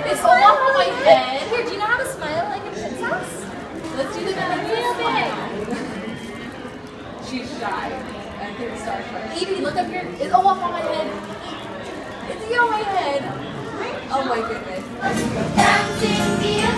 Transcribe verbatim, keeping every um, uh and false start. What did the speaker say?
It's all off on my head. Here, do you know how to smile like a princess? Let's do the real big. She's shy. I think starstruck. Evie, look up here. It's all off on my head. It's on my head. Oh my goodness. Dancing the